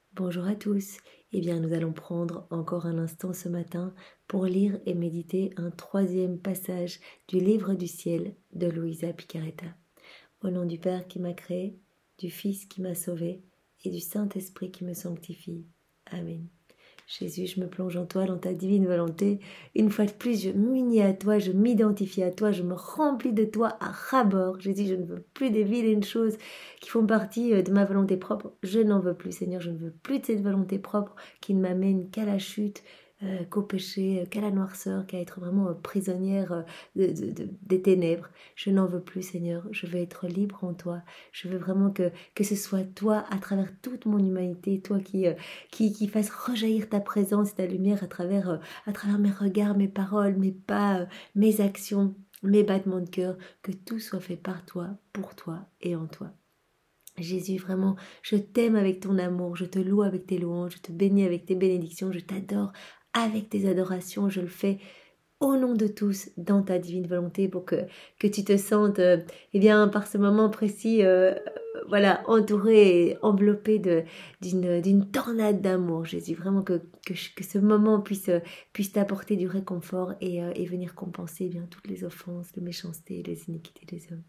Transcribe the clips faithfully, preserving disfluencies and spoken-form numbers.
Bonjour à tous. Eh bien, nous allons prendre encore un instant ce matin pour lire et méditer un troisième passage du livre du ciel de Luisa Picaretta. Au nom du Père qui m'a créé, du Fils qui m'a sauvé et du Saint-Esprit qui me sanctifie. Amen. Jésus, je me plonge en toi, dans ta divine volonté. Une fois de plus, je m'unis à toi, je m'identifie à toi, je me remplis de toi à ras-bord. Jésus, je ne veux plus des vilaines choses qui font partie de ma volonté propre. Je n'en veux plus, Seigneur, je ne veux plus de cette volonté propre qui ne m'amène qu'à la chute, euh, qu'au péché, euh, qu'à la noirceur, qu'à être vraiment euh, prisonnière euh, de, de, de, des ténèbres. Je n'en veux plus, Seigneur, je veux être libre en toi. Je veux vraiment que, que ce soit toi, à travers toute mon humanité, toi qui... Euh, Qui, qui fasse rejaillir ta présence et ta lumière à travers, euh, à travers mes regards, mes paroles, mes pas, euh, mes actions, mes battements de cœur, que tout soit fait par toi, pour toi et en toi. Jésus, vraiment, je t'aime avec ton amour, je te loue avec tes louanges, je te bénis avec tes bénédictions, je t'adore avec tes adorations, je le fais au nom de tous, dans ta divine volonté, pour que, que tu te sentes, euh, eh bien, par ce moment précis, euh, voilà, entouré et enveloppé de, d'une, d'une tornade d'amour, Jésus. Vraiment que, que, que ce moment puisse, puisse t'apporter du réconfort et, euh, et venir compenser eh bien toutes les offenses, les méchancetés, les iniquités des hommes.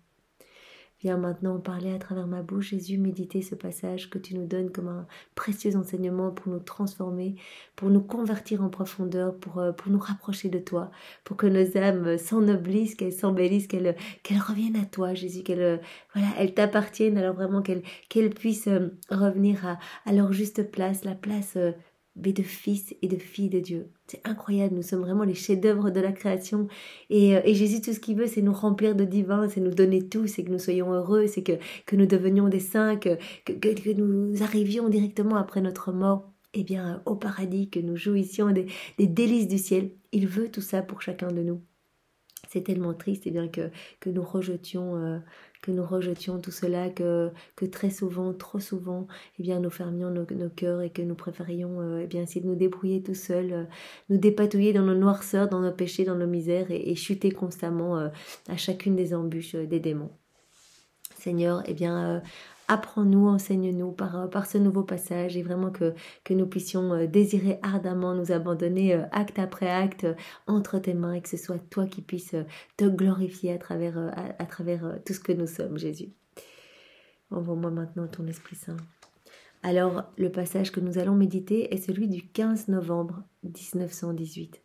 Viens maintenant parler à travers ma bouche, Jésus, méditer ce passage que tu nous donnes comme un précieux enseignement pour nous transformer, pour nous convertir en profondeur, pour, pour nous rapprocher de toi, pour que nos âmes s'ennoblissent, qu'elles s'embellissent, qu'elles, qu'elles reviennent à toi, Jésus, qu'elles, voilà, elles t'appartiennent, alors vraiment qu'elles, qu'elles puissent revenir à, à leur juste place, la place mais de fils et de filles de Dieu. C'est incroyable, nous sommes vraiment les chefs-d'œuvre de la création. Et, et Jésus, tout ce qu'il veut, c'est nous remplir de divin, c'est nous donner tout, c'est que nous soyons heureux, c'est que, que nous devenions des saints, que, que, que nous arrivions directement après notre mort, eh bien, au paradis, que nous jouissions des, des délices du ciel. Il veut tout ça pour chacun de nous. C'est tellement triste eh bien, que, que nous rejetions euh, que nous rejetions tout cela, que, que très souvent, trop souvent, eh bien, nous fermions nos, nos cœurs et que nous préférions euh, eh bien, essayer de nous débrouiller tout seuls, euh, nous dépatouiller dans nos noirceurs, dans nos péchés, dans nos misères et, et chuter constamment euh, à chacune des embûches euh, des démons. Seigneur, eh bien, euh, apprends-nous, enseigne-nous par, par ce nouveau passage et vraiment que, que nous puissions euh, désirer ardemment nous abandonner euh, acte après acte euh, entre tes mains et que ce soit toi qui puisses euh, te glorifier à travers, euh, à, à travers euh, tout ce que nous sommes, Jésus. Envoie-moi maintenant ton Esprit Saint. Alors, le passage que nous allons méditer est celui du quinze novembre mille neuf cent dix-huit.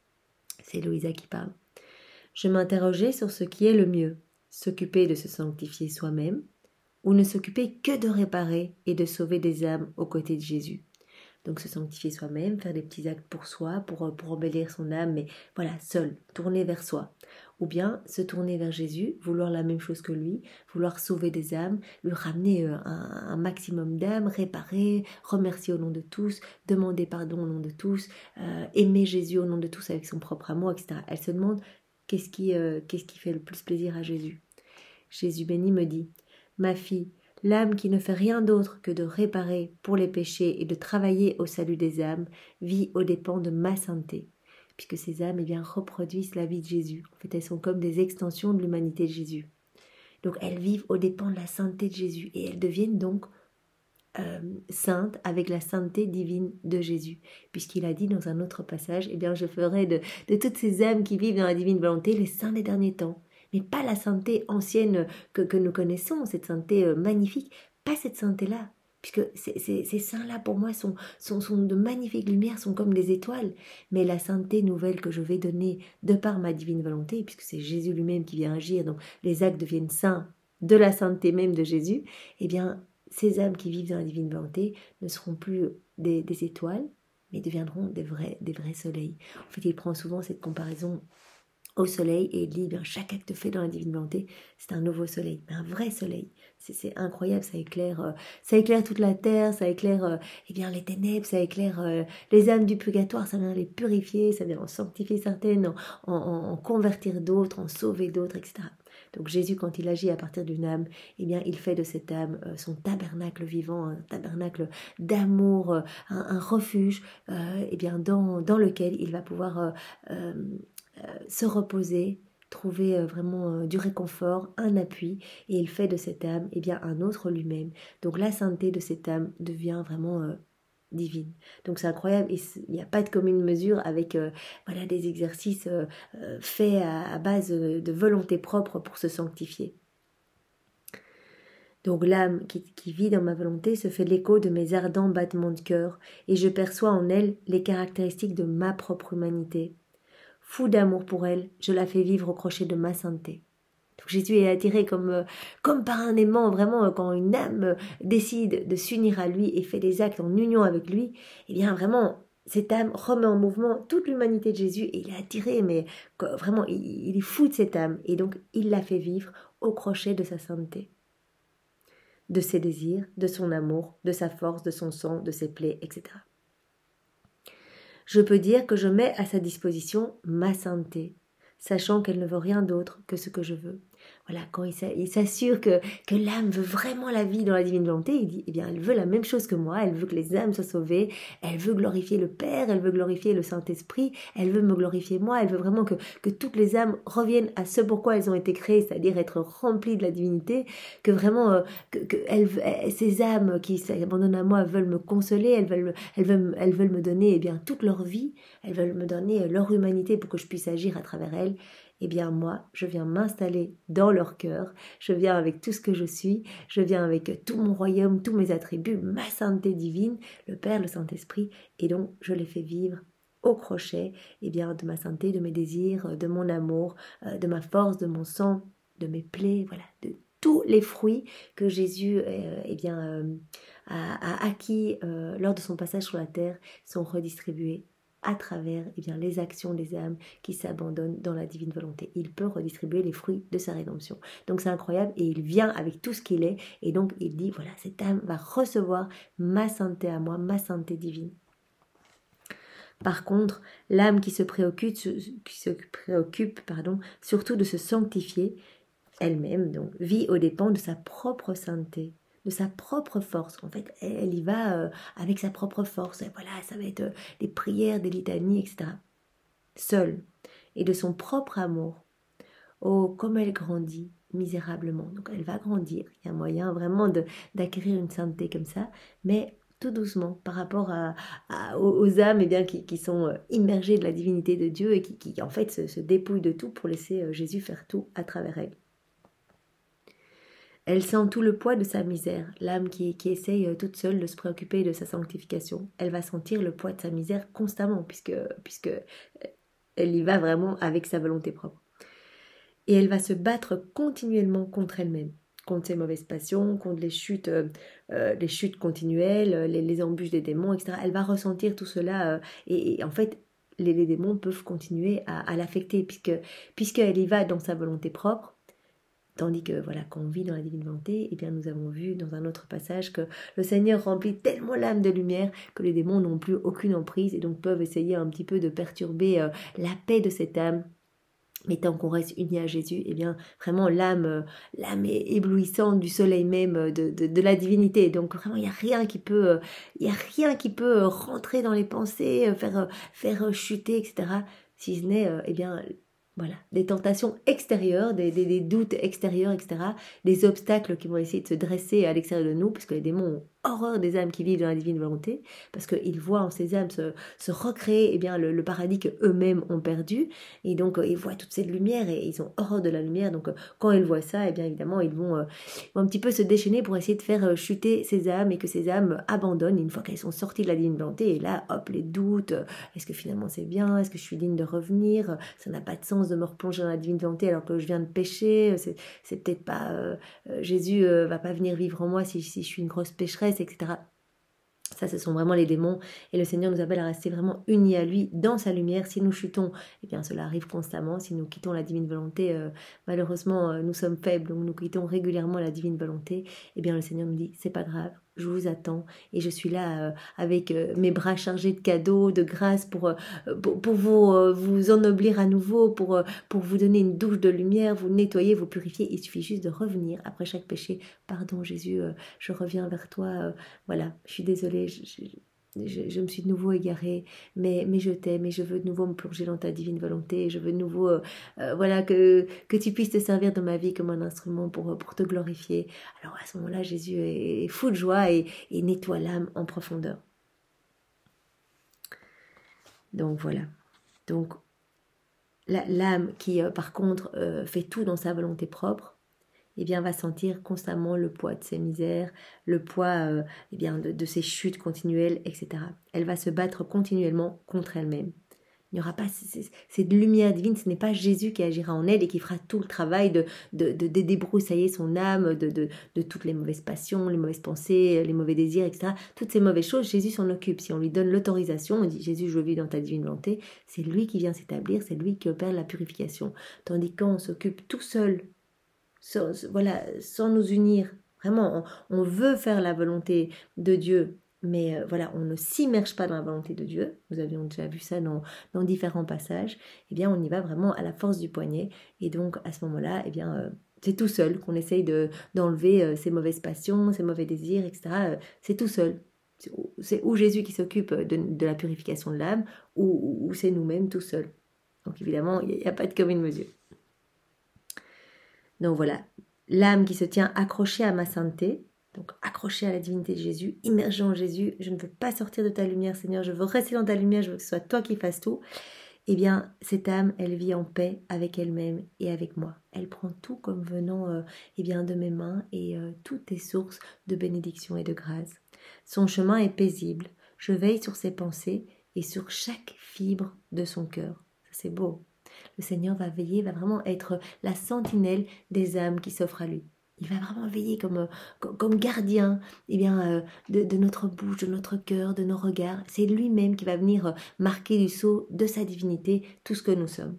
C'est Louisa qui parle. Je m'interrogeais sur ce qui est le mieux, s'occuper de se sanctifier soi-même, ou ne s'occuper que de réparer et de sauver des âmes aux côtés de Jésus. Donc se sanctifier soi-même, faire des petits actes pour soi, pour, pour embellir son âme, mais voilà, seul, tourner vers soi. Ou bien se tourner vers Jésus, vouloir la même chose que lui, vouloir sauver des âmes, lui ramener un, un maximum d'âmes, réparer, remercier au nom de tous, demander pardon au nom de tous, euh, aimer Jésus au nom de tous avec son propre amour, et cetera. Elle se demande qu'est-ce qui, euh, qu'est-ce qui fait le plus plaisir à Jésus. Jésus béni me dit: ma fille, l'âme qui ne fait rien d'autre que de réparer pour les péchés et de travailler au salut des âmes vit aux dépens de ma sainteté, puisque ces âmes eh bien, reproduisent la vie de Jésus. En fait, elles sont comme des extensions de l'humanité de Jésus. Donc elles vivent aux dépens de la sainteté de Jésus et elles deviennent donc euh, saintes avec la sainteté divine de Jésus, puisqu'il a dit dans un autre passage, eh bien, je ferai de, de toutes ces âmes qui vivent dans la divine volonté les saints des derniers temps. Mais pas la sainteté ancienne que, que nous connaissons, cette sainteté euh, magnifique, pas cette sainteté-là, puisque ces, ces, ces saints-là, pour moi, sont, sont, sont de magnifiques lumières, sont comme des étoiles, mais la sainteté nouvelle que je vais donner de par ma divine volonté, puisque c'est Jésus lui-même qui vient agir, donc les actes deviennent saints de la sainteté même de Jésus, eh bien, ces âmes qui vivent dans la divine volonté ne seront plus des, des étoiles, mais deviendront des vrais, des vrais soleils. En fait, il prend souvent cette comparaison au soleil et il dit bien, chaque acte fait dans la divine volonté, c'est un nouveau soleil, un vrai soleil. C'est incroyable, ça éclaire, euh, ça éclaire toute la terre, ça éclaire euh, eh bien, les ténèbres, ça éclaire euh, les âmes du purgatoire, ça vient les purifier, ça vient en sanctifier certaines, en, en, en convertir d'autres, en sauver d'autres, et cetera. Donc Jésus, quand il agit à partir d'une âme, eh bien, il fait de cette âme euh, son tabernacle vivant, un tabernacle d'amour, euh, un, un refuge, euh, eh bien, dans, dans lequel il va pouvoir euh, euh, euh, se reposer, trouver euh, vraiment euh, du réconfort, un appui, et il fait de cette âme eh bien, un autre lui-même. Donc la sainteté de cette âme devient vraiment euh, divine. Donc c'est incroyable, et il n'y a pas de commune mesure avec euh, voilà, des exercices euh, euh, faits à, à base de volonté propre pour se sanctifier. Donc l'âme qui, qui vit dans ma volonté se fait l'écho de mes ardents battements de cœur, et je perçois en elle les caractéristiques de ma propre humanité. Fou d'amour pour elle, je la fais vivre au crochet de ma sainteté. Donc Jésus est attiré comme, euh, comme par un aimant, vraiment, euh, quand une âme euh, décide de s'unir à lui et fait des actes en union avec lui, eh bien vraiment, cette âme remet en mouvement toute l'humanité de Jésus, et il est attiré, mais quoi, vraiment, il, il est fou de cette âme, et donc il la fait vivre au crochet de sa sainteté, de ses désirs, de son amour, de sa force, de son sang, de ses plaies, et cetera. Je peux dire que je mets à sa disposition ma sainteté, sachant qu'elle ne veut rien d'autre que ce que je veux. Voilà, quand il s'assure que, que l'âme veut vraiment la vie dans la divine volonté, il dit, eh bien, elle veut la même chose que moi, elle veut que les âmes soient sauvées, elle veut glorifier le Père, elle veut glorifier le Saint-Esprit, elle veut me glorifier moi, elle veut vraiment que, que toutes les âmes reviennent à ce pourquoi elles ont été créées, c'est-à-dire être remplies de la divinité, que vraiment, euh, que, que elles, ces âmes qui s'abandonnent à moi veulent me consoler, elles veulent, elles veulent, elles veulent me donner, eh bien, toute leur vie, elles veulent me donner leur humanité pour que je puisse agir à travers elles. Eh bien moi, je viens m'installer dans leur cœur, je viens avec tout ce que je suis, je viens avec tout mon royaume, tous mes attributs, ma sainteté divine, le Père, le Saint-Esprit, et donc je les fais vivre au crochet, eh bien, de ma sainteté, de mes désirs, de mon amour, de ma force, de mon sang, de mes plaies, voilà, de tous les fruits que Jésus euh, eh bien, euh, a, a acquis euh, lors de son passage sur la terre sont redistribués à travers eh bien, les actions des âmes qui s'abandonnent dans la divine volonté. Il peut redistribuer les fruits de sa rédemption. Donc c'est incroyable, et il vient avec tout ce qu'il est, et donc il dit, voilà, cette âme va recevoir ma sainteté à moi, ma sainteté divine. Par contre, l'âme qui se préoccupe, qui se préoccupe pardon, surtout de se sanctifier elle-même, donc vit aux dépens de sa propre sainteté, de sa propre force. En fait, elle y va euh, avec sa propre force. Et voilà, ça va être euh, des prières, des litanies, et cetera. Seule, et de son propre amour. Oh, comme elle grandit misérablement. Donc elle va grandir. Il y a moyen vraiment de, d'acquérir une sainteté comme ça, mais tout doucement par rapport à, à, aux âmes eh bien, qui, qui sont immergées de la divinité de Dieu et qui, qui en fait se, se dépouillent de tout pour laisser euh, Jésus faire tout à travers elles. Elle sent tout le poids de sa misère, l'âme qui, qui essaye toute seule de se préoccuper de sa sanctification. Elle va sentir le poids de sa misère constamment, puisque, puisque elle y va vraiment avec sa volonté propre. Et elle va se battre continuellement contre elle-même, contre ses mauvaises passions, contre les chutes, euh, les chutes continuelles, les, les embûches des démons, et cetera. Elle va ressentir tout cela, euh, et, et en fait, les, les démons peuvent continuer à, à l'affecter, puisque, puisqu'elle y va dans sa volonté propre. Tandis que voilà, quand on vit dans la divine volonté, eh bien nous avons vu dans un autre passage que le Seigneur remplit tellement l'âme de lumière que les démons n'ont plus aucune emprise et donc peuvent essayer un petit peu de perturber euh, la paix de cette âme. Mais tant qu'on reste uni à Jésus, eh bien vraiment l'âme, euh, l'âme est éblouissante du soleil même de, de, de la divinité. Donc vraiment il n'y a rien qui peut, euh, il y a rien qui peut rentrer dans les pensées, euh, faire, euh, faire chuter, et cetera. Si ce n'est, euh, eh bien voilà, des tentations extérieures, des, des, des doutes extérieurs, et cetera. Des obstacles qui vont essayer de se dresser à l'extérieur de nous, parce que les démons ont horreur des âmes qui vivent dans la divine volonté, parce qu'ils voient en ces âmes se, se recréer eh bien, le, le paradis qu'eux-mêmes ont perdu, et donc euh, ils voient toute cette lumière, et ils ont horreur de la lumière, donc euh, quand ils voient ça, eh bien évidemment, ils vont, euh, vont un petit peu se déchaîner pour essayer de faire euh, chuter ces âmes, et que ces âmes abandonnent une fois qu'elles sont sorties de la divine volonté, et là, hop, les doutes, euh, est-ce que finalement c'est bien, est-ce que je suis digne de revenir, ça n'a pas de sens de me replonger dans la divine volonté alors que je viens de pécher, c'est, c'est peut-être pas, euh, Jésus euh, va pas venir vivre en moi si, si je suis une grosse pécheresse, et cetera. Ça, ce sont vraiment les démons, et le Seigneur nous appelle à rester vraiment unis à lui dans sa lumière. Si nous chutons, eh bien cela arrive constamment. Si nous quittons la divine volonté, euh, malheureusement euh, nous sommes faibles, donc nous quittons régulièrement la divine volonté. Eh bien le Seigneur nous dit, c'est pas grave, je vous attends, et je suis là euh, avec euh, mes bras chargés de cadeaux, de grâce pour, euh, pour, pour vous, euh, vous ennoblir à nouveau, pour, euh, pour vous donner une douche de lumière, vous nettoyer, vous purifier. Il suffit juste de revenir après chaque péché. Pardon Jésus, euh, je reviens vers toi, euh, voilà, je suis désolée, je, je, je, je me suis de nouveau égarée, mais, mais je t'aime et je veux de nouveau me plonger dans ta divine volonté, je veux de nouveau euh, euh, voilà, que, que tu puisses te servir de ma vie comme un instrument pour, pour te glorifier. Alors à ce moment-là, Jésus est fou de joie et, et nettoie l'âme en profondeur. Donc voilà. Donc l'âme qui, euh, par contre, euh, fait tout dans sa volonté propre, eh bien, va sentir constamment le poids de ses misères, le poids euh, eh bien, de, de ses chutes continuelles, et cetera. Elle va se battre continuellement contre elle-même. Il n'y aura pas cette lumière divine, ce n'est pas Jésus qui agira en elle et qui fera tout le travail de, de, de, de débroussailler son âme de, de, de toutes les mauvaises passions, les mauvaises pensées, les mauvais désirs, et cetera. Toutes ces mauvaises choses, Jésus s'en occupe. Si on lui donne l'autorisation, on dit Jésus, je vis dans ta divine volonté, c'est lui qui vient s'établir, c'est lui qui opère la purification. Tandis quand on s'occupe tout seul, sans, voilà, sans nous unir, vraiment, on, on veut faire la volonté de Dieu, mais euh, voilà, on ne s'immerge pas dans la volonté de Dieu, nous avions déjà vu ça dans, dans différents passages, eh bien on y va vraiment à la force du poignet, et donc à ce moment-là, eh bien euh, c'est tout seul qu'on essaye de, d'enlever euh, ces mauvaises passions, ces mauvais désirs, et cetera. Euh, c'est tout seul. C'est ou Jésus qui s'occupe de, de la purification de l'âme, ou, ou c'est nous-mêmes tout seuls. Donc évidemment, il n'y a, a pas de commune mesure. Donc voilà, l'âme qui se tient accrochée à ma sainteté, donc accrochée à la divinité de Jésus, immergée en Jésus, je ne veux pas sortir de ta lumière, Seigneur, je veux rester dans ta lumière, je veux que ce soit toi qui fasses tout. Eh bien, cette âme, elle vit en paix avec elle-même et avec moi. Elle prend tout comme venant euh, eh bien, de mes mains et euh, tout est source de bénédiction et de grâce. Son chemin est paisible. Je veille sur ses pensées et sur chaque fibre de son cœur. Ça, c'est beau. Le Seigneur va veiller, va vraiment être la sentinelle des âmes qui s'offrent à lui. Il va vraiment veiller comme, comme, comme gardien eh bien, euh, de, de notre bouche, de notre cœur, de nos regards. C'est lui-même qui va venir marquer du sceau de sa divinité tout ce que nous sommes.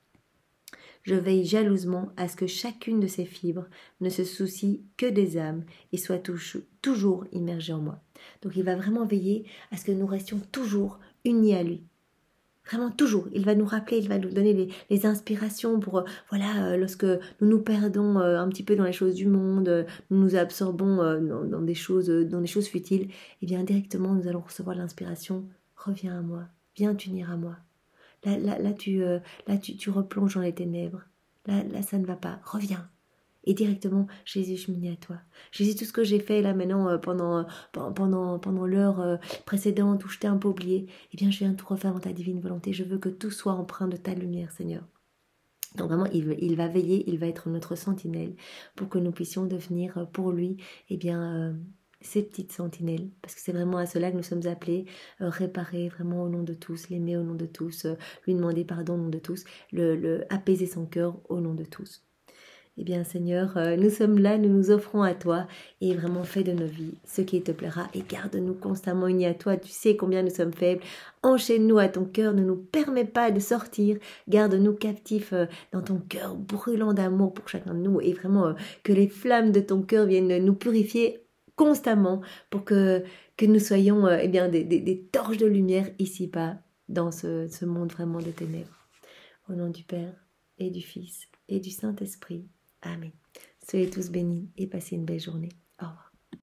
Je veille jalousement à ce que chacune de ces fibres ne se soucie que des âmes et soit toujours immergée en moi. Donc il va vraiment veiller à ce que nous restions toujours unis à lui. Vraiment toujours, il va nous rappeler, il va nous donner les, les inspirations pour, euh, voilà, euh, lorsque nous nous perdons euh, un petit peu dans les choses du monde, euh, nous nous absorbons euh, dans, dans, des choses, euh, dans des choses futiles, et bien directement nous allons recevoir l'inspiration, reviens à moi, viens t'unir à moi. Là, là, là, tu, euh, là tu, tu replonges dans les ténèbres, là, là ça ne va pas, reviens. Et directement, Jésus, je m'unis à toi. Jésus, tout ce que j'ai fait là maintenant euh, pendant, euh, pendant, pendant l'heure euh, précédente où je t'ai un peu oublié, eh bien je viens tout refaire dans ta divine volonté. Je veux que tout soit empreint de ta lumière, Seigneur. Donc vraiment, il, il va veiller, il va être notre sentinelle pour que nous puissions devenir euh, pour lui, eh bien, euh, ces petites sentinelles. Parce que c'est vraiment à cela que nous sommes appelés, euh, réparer vraiment au nom de tous, l'aimer au nom de tous, euh, lui demander pardon au nom de tous, le, le apaiser son cœur au nom de tous. Eh bien Seigneur, euh, nous sommes là, nous nous offrons à toi et vraiment fais de nos vies ce qui te plaira et garde-nous constamment unis à toi. Tu sais combien nous sommes faibles. Enchaîne-nous à ton cœur, ne nous permets pas de sortir. Garde-nous captifs euh, dans ton cœur brûlant d'amour pour chacun de nous et vraiment euh, que les flammes de ton cœur viennent nous purifier constamment pour que, que nous soyons euh, eh bien, des, des, des torches de lumière ici-bas dans ce, ce monde vraiment de ténèbres. Au nom du Père et du Fils et du Saint-Esprit. Amen. Soyez tous bénis et passez une belle journée.